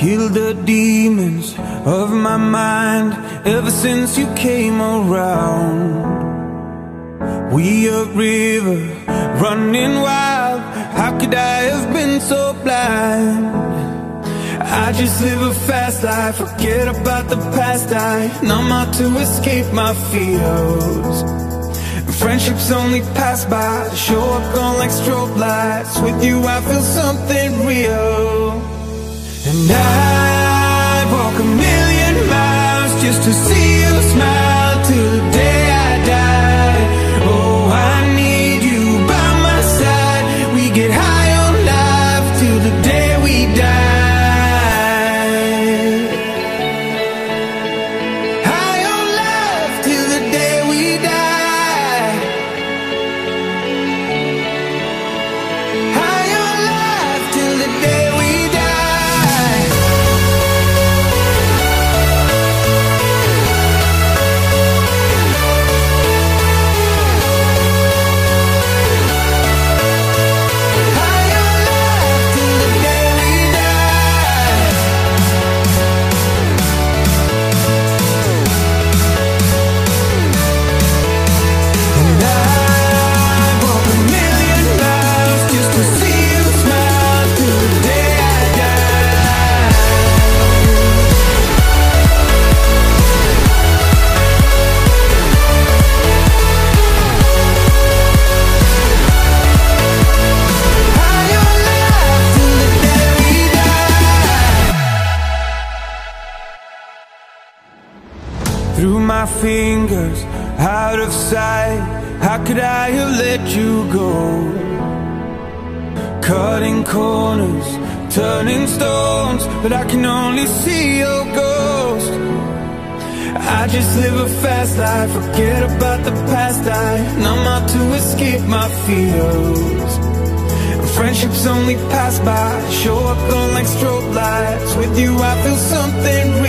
killed the demons of my mind ever since you came around. We a river running wild, how could I have been so blind? I just live a fast life, forget about the past. I numb out to escape my fears. Friendships only pass by, show up gone like strobe lights. With you I feel something real. And I'd walk a million miles just to see you smile till the day I die. Oh, I need you by my side. We get high on life till the day we die. High on life till the day we die. High on life till the day we die. Through my fingers, out of sight, how could I have let you go? Cutting corners, turning stones, but I can only see your ghost. I just live a fast life, forget about the past. I numb out to escape my fears. Friendships only pass by, show up on like strobe lights. With you I feel something real.